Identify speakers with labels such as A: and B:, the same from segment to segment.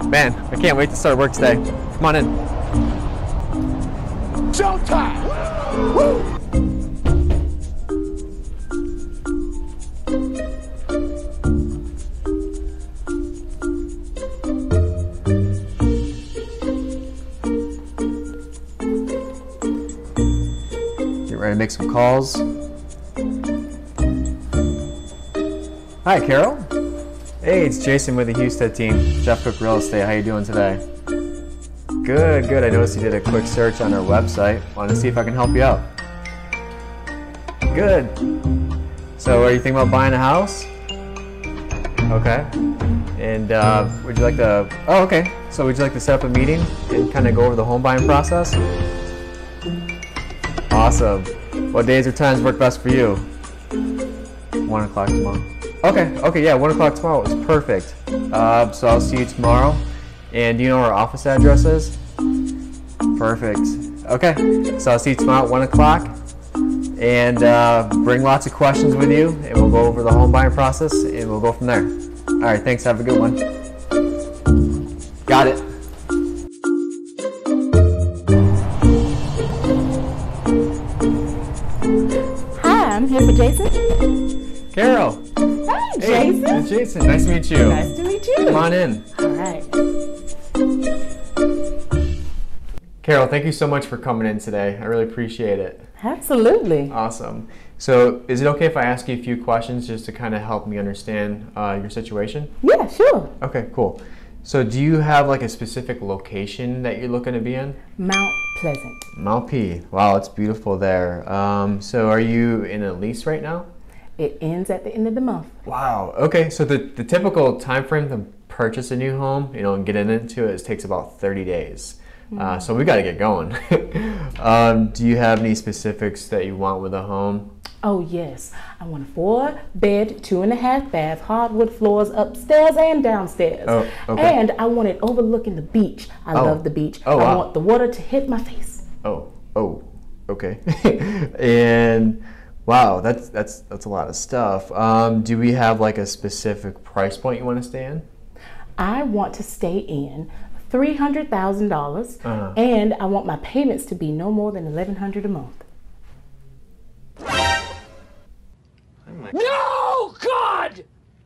A: Man, I can't wait to start work today. Come on in.
B: Showtime! Woo!
A: Get ready to make some calls. Hi, Carol. Hey, it's Jason with the Husted team, Jeff Cook Real Estate. How you doing today? Good, good. I noticed you did a quick search on our website. Wanted to see if I can help you out. Good. So, are you thinking about buying a house? Okay. And would you like to? Oh, okay. So, would you like to set up a meeting and kind of go over the home buying process? Awesome. What days or times work best for you? 1 o'clock tomorrow. Okay, yeah, 1 o'clock tomorrow is perfect. So I'll see you tomorrow. And do you know where our office address is? Perfect. Okay, so I'll see you tomorrow at 1 o'clock. And bring lots of questions with you, and we'll go over the home buying process, and we'll go from there. All right, thanks. Have a good one. Got it.
C: Hi, I'm here for Jason.
A: Carol.
C: Hi,
A: Hey,
C: Jason.
A: it's Jason. Nice to meet you.
C: Nice to meet you.
A: Come on in.
C: All right.
A: Carol, thank you so much for coming in today. I really appreciate it.
C: Absolutely.
A: Awesome. So is it okay if I ask you a few questions just to kind of help me understand your situation?
C: Yeah, sure.
A: Okay, cool. So do you have like a specific location that you're looking to be in?
C: Mount Pleasant.
A: Mount P. Wow, it's beautiful there. So are you in a lease right now?
C: It ends at the end of the month.
A: Wow. Okay, so the typical time frame to purchase a new home, and get into it, takes about 30 days. So we got to get going. Do you have any specifics that you want with a home?
C: Oh, yes. I want a 4-bed, 2.5 bath, hardwood floors upstairs and downstairs.
A: Oh, okay.
C: And I want it overlooking the beach. I love the beach.
A: Oh,
C: I
A: wow.
C: want the water to hit my face.
A: Oh, okay. And wow, that's a lot of stuff. Do we have like a specific price point you want to stay in?
C: I want to stay in $300,000, and I want my payments to be no more than $1,100 a month.
B: No, God!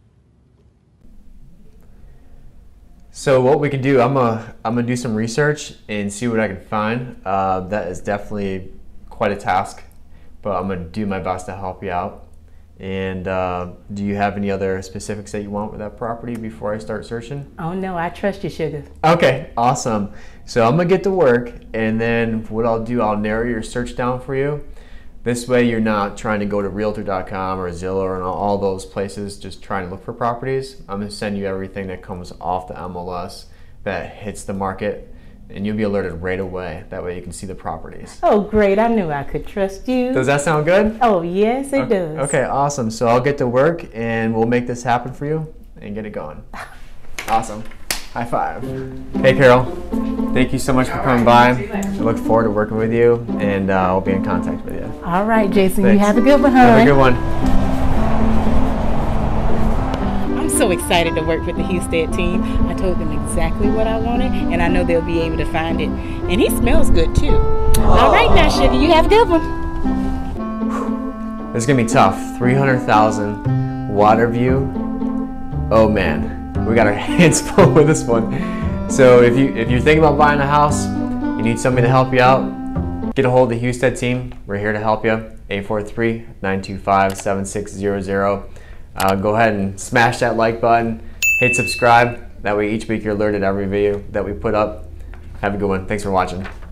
A: So what we can do, I'm gonna do some research and see what I can find. That is definitely quite a task, but I'm gonna do my best to help you out. And do you have any other specifics that you want with that property before I start searching?
C: Oh no, I trust you, sugar.
A: Okay, awesome. So I'm gonna get to work, and then what I'll do, I'll narrow your search down for you. This way you're not trying to go to Realtor.com or Zillow or all those places just trying to look for properties. I'm gonna send you everything that comes off the MLS that hits the market, and you'll be alerted right away. That way you can see the properties.
C: Oh great, I knew I could trust you.
A: Does that sound good?
C: Oh yes, it does.
A: Okay, awesome. So I'll get to work and we'll make this happen for you and get it going. Awesome. High five. Hey Carol, thank you so much for coming by. I look forward to working with you, and I'll be in contact with you.
C: All right, Jason,
A: Thanks.
C: you have a good one, honey.
A: Have a good one.
C: I'm so excited to work with the Husted team. I told them exactly what I wanted, and I know they'll be able to find it. And he smells good too. All right now, sugar, you have a good one.
A: This is gonna be tough. 300,000 water view. Oh man, we got our hands full with this one. So if you're thinking about buying a house, you need somebody to help you out, get a hold of the Husted team. We're here to help you. 843-925-7600. Go ahead and smash that like button, hit subscribe. That way each week you're alerted every video that we put up. Have a good one. Thanks for watching.